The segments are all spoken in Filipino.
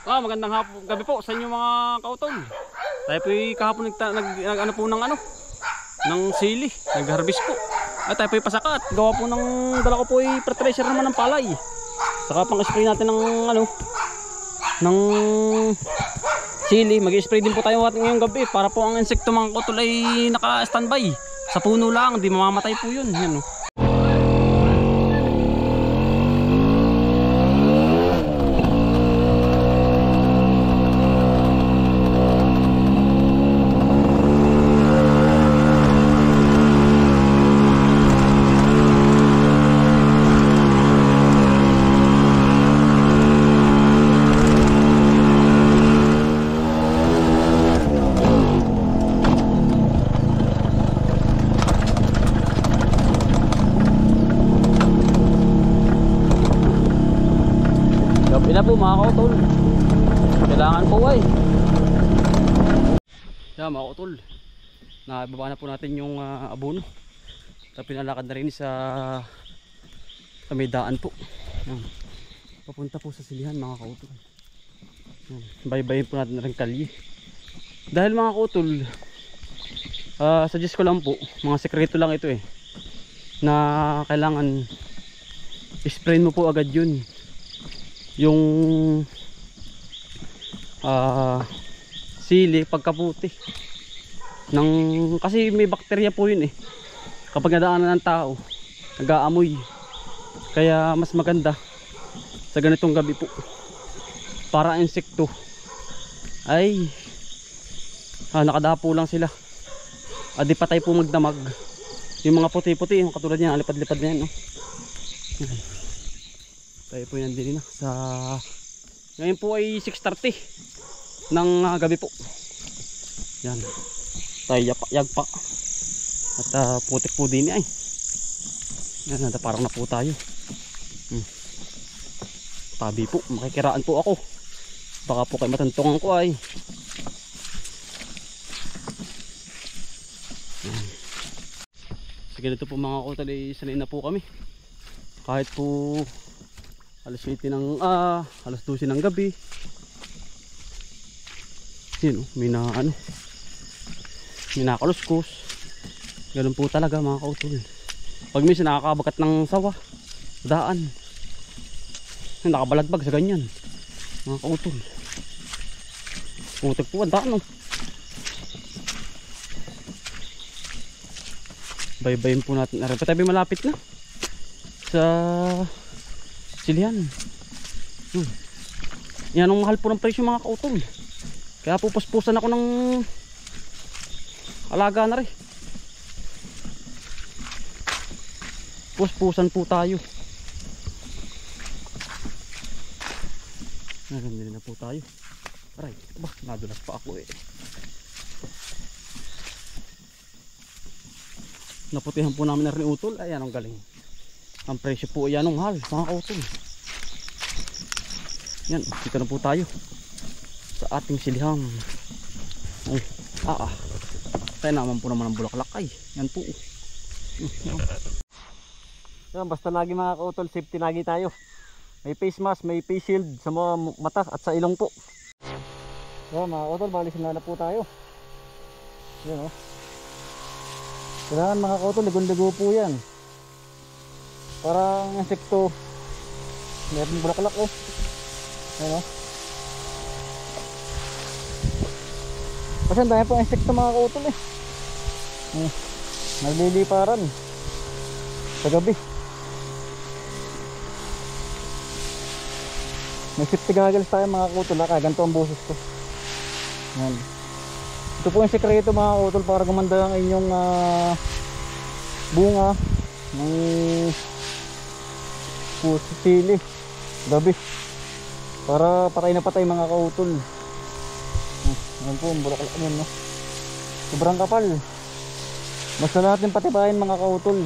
Magandang gabi po sa inyo mga kautol. Tayo po kahapon ano po ng sili, nag-harvest po. At tayo po pasakat. Gawa po ng dala ko po fertilizer naman ng palay. Saka pang spray natin ng sili. Mag-spray din po tayo ngayong gabi para po ang insekto mga kautol ay naka-standby. Sa puno lang, hindi mamamatay po yun. Yan, oh. Gabi na po mga kautol. Kailangan po ay. Yan mga kautol, nababa na po natin yung abono. Tapos pinalakad na rin sa kamidaan po. Yan. Papunta po sa silihan mga kautol. Baybayin po natin na rin kalye. Dahil mga kautol, suggest ko lang po, mga sekreto lang ito na kailangan spray mo po agad yun yung sili pagkaputi kasi may bakterya po yun kapag nadaanan ng tao nag-aamoy, kaya mas maganda sa ganitong gabi po para insekto ay nakadapo lang sila, di patay po magdamag yung mga puti-puti, yung katulad niyan, alipad-lipad na yan, no? Tayo po yan din sa ngayon po ay 6:30 ng gabi po. Yan, tayo yagpa at putik po din ay yan, parang na po tayo. Tabi po, makikiraan po ako, baka po kayo matantungan ko ay yan. Sige, ganito po mga kautol, sanay na po kami kahit po alas 12 ng gabi. Yun, may nakaluskos. Ganun po talaga mga kautol. Pag minsan nakakabagat ng sawa, daan, nakabalagbag sa ganyan mga kautol. Putik po ang daan, no? Baybayin po natin. Tabi malapit na sa silihan. Yan ang mahal po ng presyo mga kautol. Kaya po puspusan ako ng alaga na rin. Puspusan po tayo. Nagandili na po tayo. Aray, nadulas pa ako Naputihan po namin na rin utol. Ayan ang galing. Ang presyo po yan ang mahal mga kautol. Yan, dito na po tayo sa ating silihang. Tayo naman po naman ang bulaklak ay. Yan po. Yan, basta lagi mga kautol, safety lagi tayo. May face mask, may face shield sa mga mata at sa ilong po. Yan mga kautol, balisin na po tayo. Yan, kailangan mga kautol, ligon-ligo po yan. Parang insekto, meron bulaklak Ayan, kasi ang dami po insekto mga kautol nagliliparan sa gabi. May safety goggles tayo mga kautol, ganito ang boses ko. Ayan. Ito po yung sekreto mga kautol para gumanda ang inyong bunga ng sili gabi, para patay na patay mga kautol. Ayan po ang bulaklak nun, no? Sobrang kapal. Basta natin patibayin mga kautol.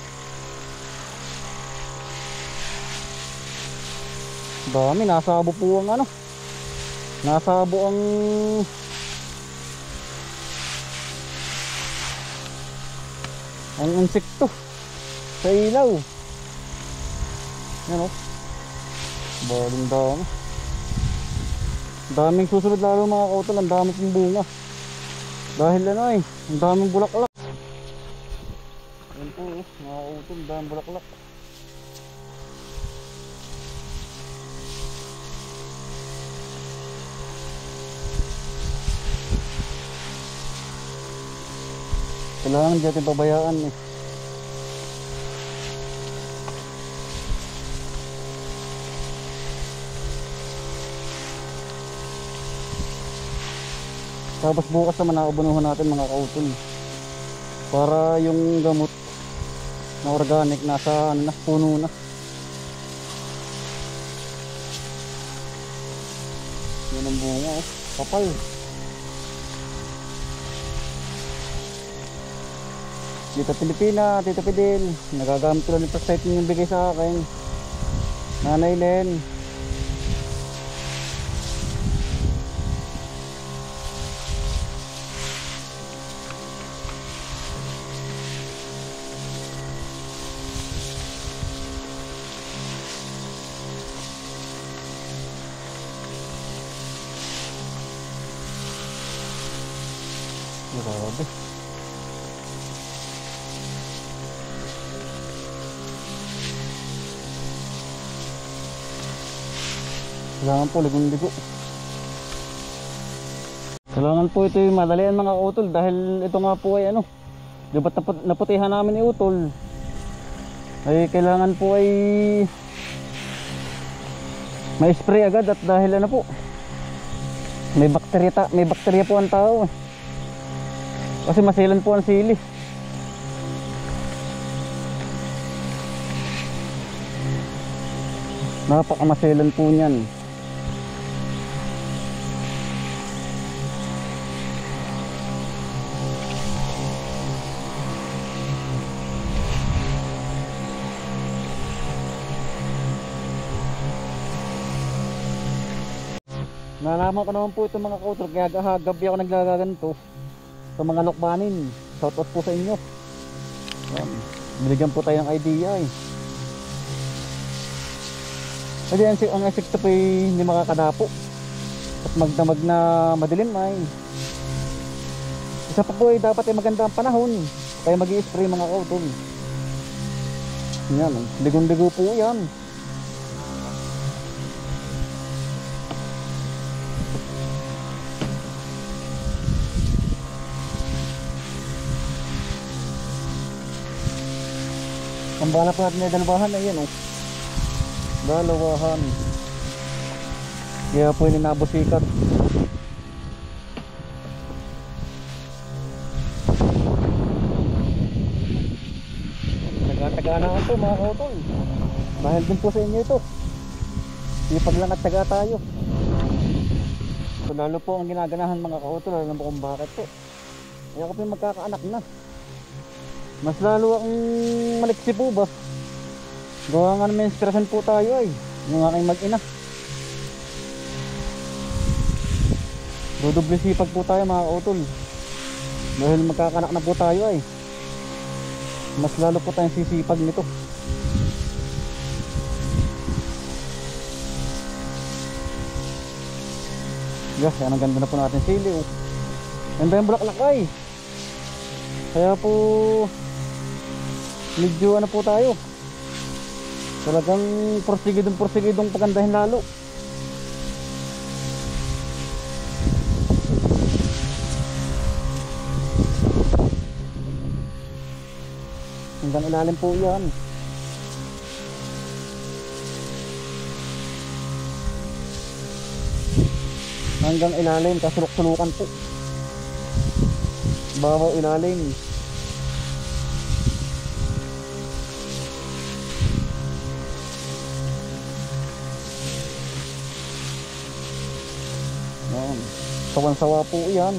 Dami, nasabo po ang nasabo ang insekto sa ilaw. Yan, baling dami. Daming susunod lalo mga kautol, ang dami pong bunga. Dahil ano eh, ang daming bulaklak. Ayan po mga kautol, ang daming bulaklak. Kailangan di natin pabayaan eh. Tapos bukas naman nakabunuhan natin mga kautol. Para yung gamot na organic nasa ano na, puno na. Yan ang bunga oh, kapal. Dito Pilipina, Tito Fidel, nagagamit ko lang yung prostate yung bigay sa akin. Nanay Len. Grabe. Kailangan po ligong-ligo. Kailangan po ito yung madalian mga kautol. Dahil ito nga po ay ano, di ba't naputihan namin ni utol, ay kailangan po ay may spray agad. At dahil ano po, may bakterya po ang tao. Kasi masilan po ang sili. Napakamasilan po niyan. Nalaman ko naman po itong mga kautol, kaya gabi ako naglagaganto sa mga lokbanin. Shoutout po sa inyo. Yan. Binigyan po tayo ng idea eh. Kasi ang esekto po ay hindi makakadapo at magdamag na madilim ay. Isa pa po ay dapat ay maganda ang panahon, kaya mag-i-spray mga kautol. Yan, ligong-ligo po yan. Ang bala pa natin na dalawahan ay yan oh. Dalawahan. Kaya po yung nabusikat. Taga-taga na ako mga kautol. Dahil din po sa inyo ito. Sipag lang at taga tayo. So lalo po ang ginaganahan mga kautol. Alam mo kung bakit po. Kaya ko po yung magkakaanak na. Mas lalo akong maliksi po ba. Gawa nga naman inspirasyon po tayo ay yung aking mag-ina. Dodoble sipag po tayo mga kautol. Dahil magkakanak na po tayo ay mas lalo po tayong sisipag nito. Yes, yan ang ganda na po natin sili oh. Ganda yung bulaklak ay. Kaya po medyo ano po tayo, talagang porsigidong pagandahin lalo. Hanggang ilalim po yan. Hanggang ilalim, kasulok-sulukan po. Babaw ilalim. Yan. Sawan-sawa po yan.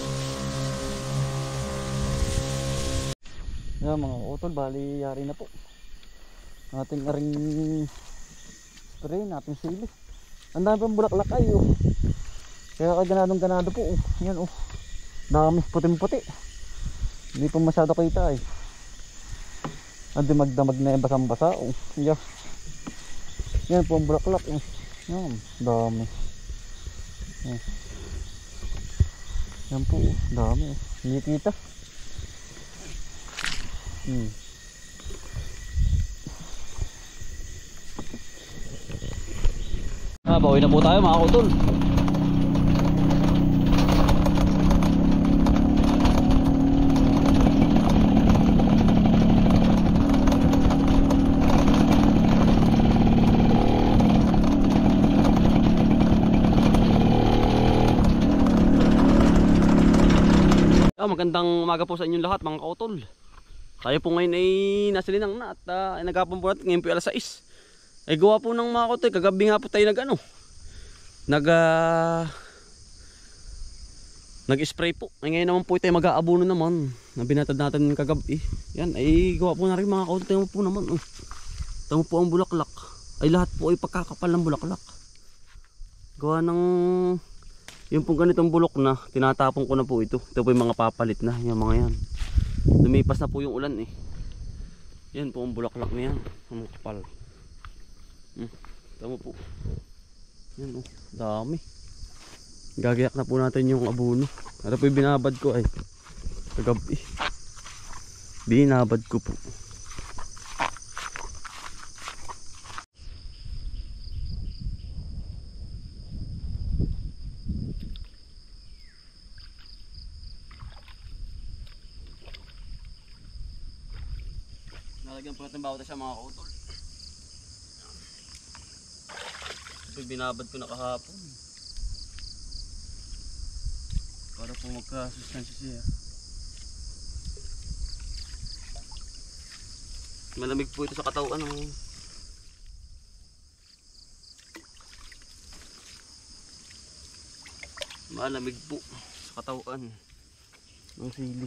Yan mga utol, bali yari na po ating aring spray, nating sili. Ang dami pang bulaklak ay oh. Kaya ganadong-ganado po oh. Yan oh. Dami puting-puti. Hindi pa masyado kita eh. Andi magdamag na yung basang-basa oh. Yan po ang bulaklak oh. Yan, dami. Yan po, dami. Hindi kita. Bawi na po tayo mga kautol. Magandang umaga po sa inyong lahat mga kautol. Tayo po ngayon ay nasa linang na at nagapon po natin. Ngayon po ay alas 6. Ay gawa po ng mga kautol. Kagabi nga po tayo nag-spray po. Ay ngayon naman po tayo mag-aabono naman. Nabinatad natin kagabi. Yan ay gawa po na rin mga kautol. Tayo po naman. Tayo po ang bulaklak. Ay lahat po ay pagkakapal ng bulaklak. Gawa ng yung pong ganitong bulok na, tinatapon ko na po ito. Ito po yung mga papalit na, yung mga yan. Lumipas na po yung ulan eh. Yan po ang bulaklak na yan. Ang kapal. Tama po. Yan oh, dami. Gagayak na po natin yung abono. Ito po yung binabad ko ay kagabi. Binabad ko po. Nalagyan po natin bawat sa mga kautol. Ito binabad ko na kahapon. Para po magkasustansya siya. Malamig po ito sa katawan. Malamig po sa katawan ng sili.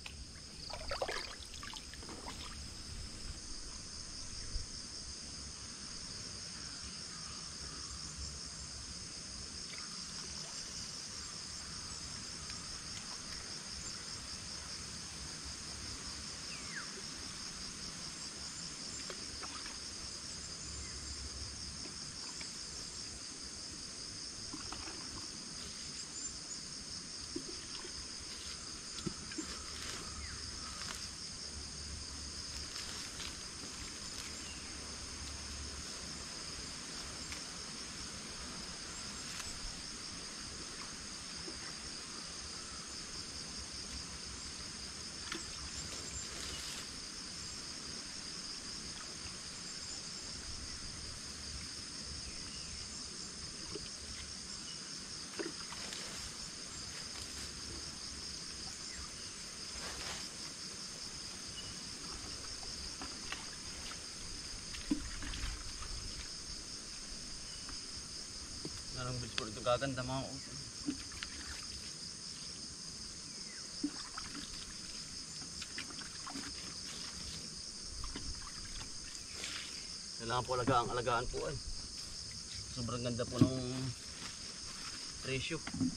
Anong bilis po ito gaganda mga kautol. Kailangan po alagaan po ay. Sobrang ganda po ng presyo.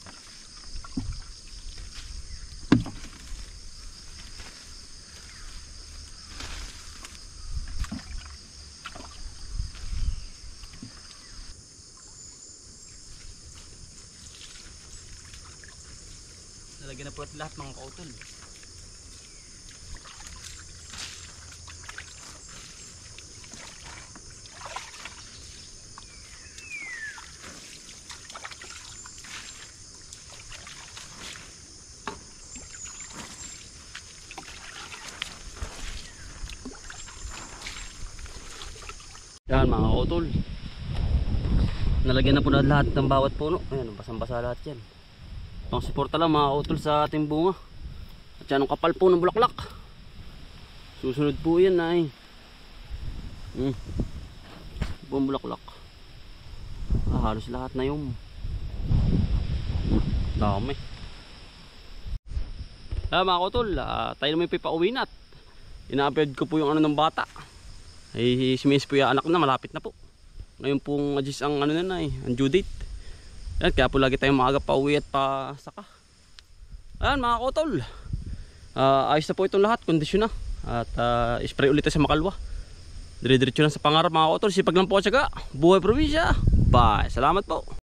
Nalagyan na po natin lahat mga kautol. Yan mga kautol. Nalagyan na po natin lahat ng bawat puno. Ayan, basang-basa lahat yan. Pang suporta lang mga kautol sa ating bunga. At yan ang kapal po ng bulaklak. Susunod po yan ay buong bulaklak. Halos lahat na yung dami. Mga kautol, tayo naman po pauwi na at ina-upload ko po yung ano ng bata. Ay si Miss po yung anak na, malapit na po. Ngayon pong adjust ang ano na ang due date. Yan, kaya po lagi tayong maaga pa uwi at pa saka. Ayan mga kautol, ayos na po itong lahat, kondisyon na. At spray ulit sa Makalwa. Dire-diretso na sa pangarap mga kautol. Sipag lang po at syaga. Buhay probinsya. Bye, salamat po.